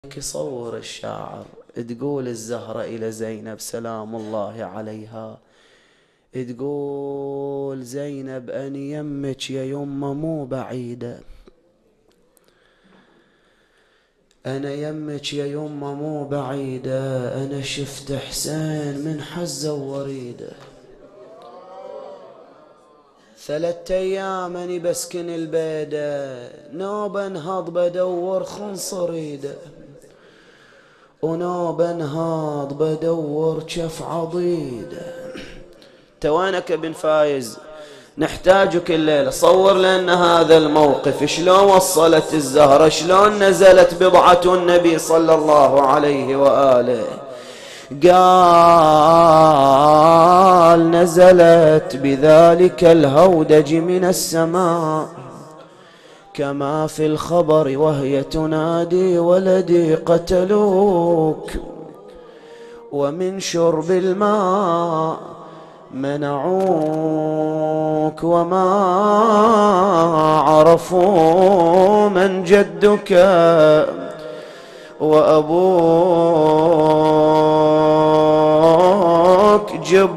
صور الشاعر تقول الزهرة إلى زينب سلام الله عليها، تقول زينب أني يمك يا يمه مو بعيدة، أنا يمك يا يمه مو بعيدة، أنا شفت حسين من حزة ووريده، 3 أيام أني بسكن البيدة، نوب انهض بدور خنصر ايده، ونوب انهض بدور جف عضيده. توانك بن فايز نحتاجك الليلة، صور لنا هذا الموقف، شلون وصلت الزهرة، شلون نزلت بضعة النبي صلى الله عليه وآله. قال نزلت بذلك الهودج من السماء كما في الخبر وهي تنادي ولدي قتلوك، ومن شرب الماء منعوك، وما عرفوا من جدك وأبوك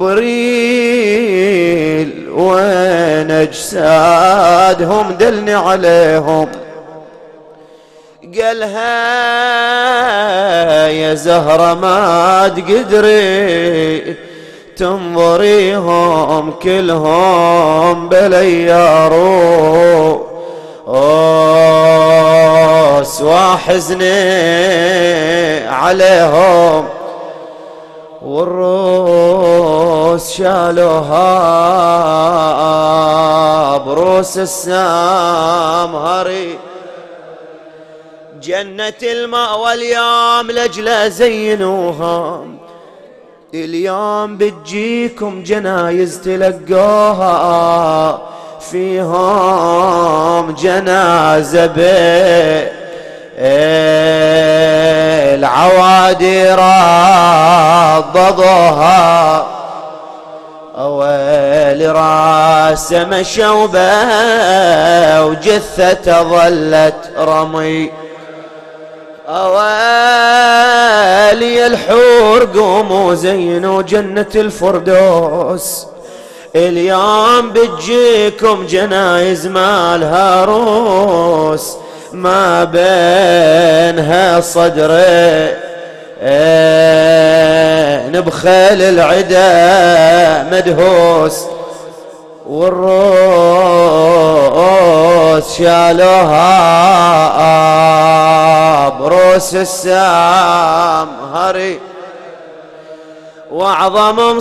جبريل، وين أجسادهم دلني عليهم. قالها يا زهرة ما تقدري تنظريهم كلهم بليارو، سوا حزني عليهم، والروس شالوها بروس السامهري. جنة الماء واليوم لجلا زينوها، اليوم بتجيكم جنايز تلقوها، فيهم جنازة العوادي رضضوها، أول راسه مشوبة وجثته ظلت رمي، أوالي الحور قوموا زينوا جنة الفردوس، اليوم بتجيكم جنايز مالها روس، ما بينها صدري نبخل العدا مدهوس، والروس شالوها بروس السامهري. واعظم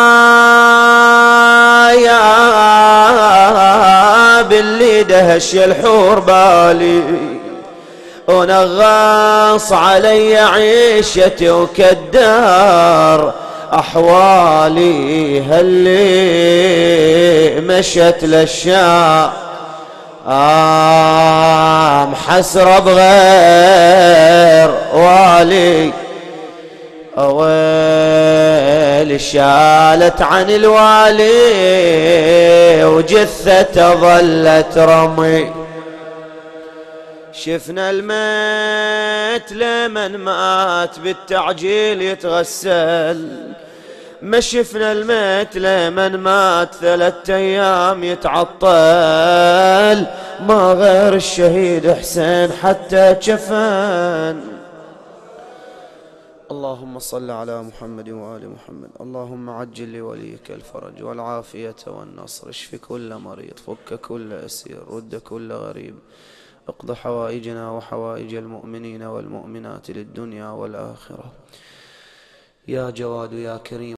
مصايب اللي دهش الحور بالي، ونغص علي عيشتي وكدار احوالي، هاللي مشت للشام حسرة بغير والي، أويل شالت عن الوالي وجثته ظلت رمي. شفنا الميت لمن مات بالتعجيل يتغسل، ما شفنا الميت لمن مات 3 أيام يتعطل، ما غير الشهيد حسين حتى جفن. اللهم صل على محمد وآل محمد. اللهم عجل لوليك الفرج والعافية والنصر، اشف كل مريض، فك كل أسير، رد كل غريب، اقض حوائجنا وحوائج المؤمنين والمؤمنات للدنيا والآخرة، يا جواد يا كريم.